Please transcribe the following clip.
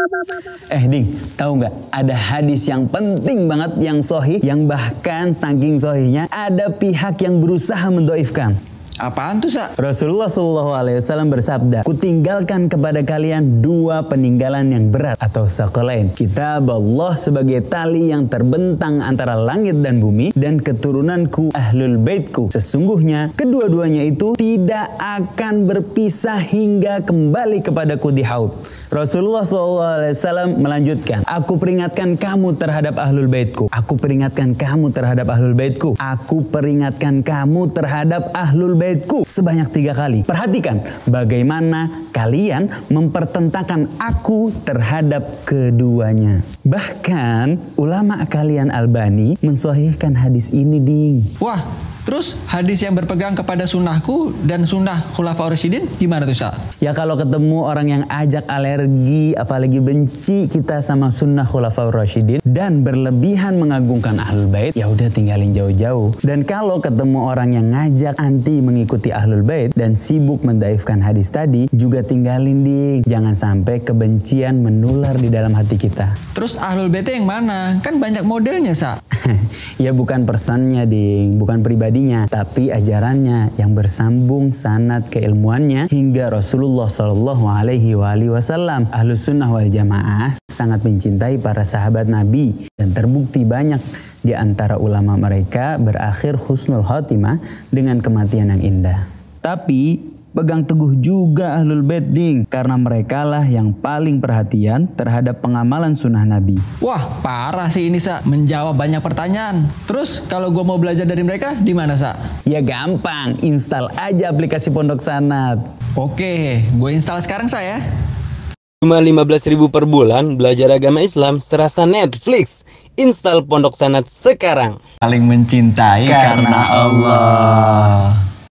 Ding, tahu nggak? Ada hadis yang penting banget, yang sahih, yang bahkan saking sahihnya ada pihak yang berusaha mendoifkan. Apaan tuh, Sa? Rasulullah SAW bersabda, kutinggalkan kepada kalian dua peninggalan yang berat atau tsaqalain. Kitab Allah sebagai tali yang terbentang antara langit dan bumi, dan keturunanku ahlul baitku. Sesungguhnya kedua-duanya itu tidak akan berpisah hingga kembali kepadaku di haud. Rasulullah SAW melanjutkan, aku peringatkan kamu terhadap ahlul baitku. Aku peringatkan kamu terhadap ahlul baitku. Aku peringatkan kamu terhadap ahlul baitku sebanyak 3 kali. Perhatikan bagaimana kalian mempertentangkan aku terhadap keduanya. Bahkan ulama kalian Albani mensahihkan hadis ini, Ding. Wah, terus hadis yang berpegang kepada sunnahku dan sunnah Khulafaur Rasyidin gimana tuh, Sa? Ya kalau ketemu orang yang ajak alergi, apalagi benci kita sama sunnah Khulafaur Rasyidin dan berlebihan mengagungkan ahlul bait, ya udah tinggalin jauh-jauh. Dan kalau ketemu orang yang ngajak anti mengikuti ahlul bait dan sibuk mendaifkan hadis tadi, juga tinggalin, Ding. Jangan sampai kebencian menular di dalam hati kita. Terus ahlul baitnya yang mana? Kan banyak modelnya, Sa. Ya bukan personnya, Ding, bukan pribadinya, tapi ajarannya yang bersambung sanad keilmuannya hingga Rasulullah SAW. Ahlus sunnah wal jamaah sangat mencintai para sahabat Nabi, dan terbukti banyak di antara ulama mereka berakhir husnul khotimah dengan kematian yang indah. Tapi pegang teguh juga ahlul bait, Ding, karena mereka lah yang paling perhatian terhadap pengamalan sunnah Nabi. Wah, parah sih ini, Sa. Menjawab banyak pertanyaan. Terus kalau gue mau belajar dari mereka, di mana, Sa? Ya gampang, install aja aplikasi Pondok Sanad. Oke, gue install sekarang, Sa, ya. Cuma 15.000 per bulan, belajar agama Islam serasa Netflix. Install Pondok Sanad sekarang. Paling mencintai karena Allah.